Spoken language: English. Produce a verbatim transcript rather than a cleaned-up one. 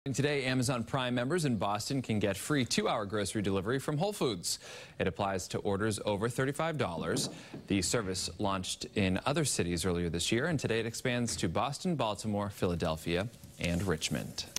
Today, Amazon Prime members in Boston can get free two-hour grocery delivery from Whole Foods. It applies to orders over thirty-five dollars. The service launched in other cities earlier this year, and today it expands to Boston, Baltimore, Philadelphia, and Richmond.